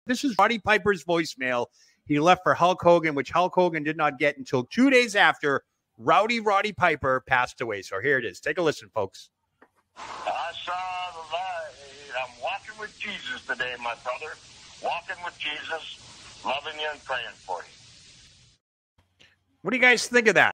This is Roddy Piper's voicemail he left for Hulk Hogan, which Hulk Hogan did not get until 2 days after Roddy Piper passed away. So here it is. Take a listen, folks. I saw the light. I'm walking with Jesus today, my brother. Walking with Jesus, loving you and praying for you. What do you guys think of that?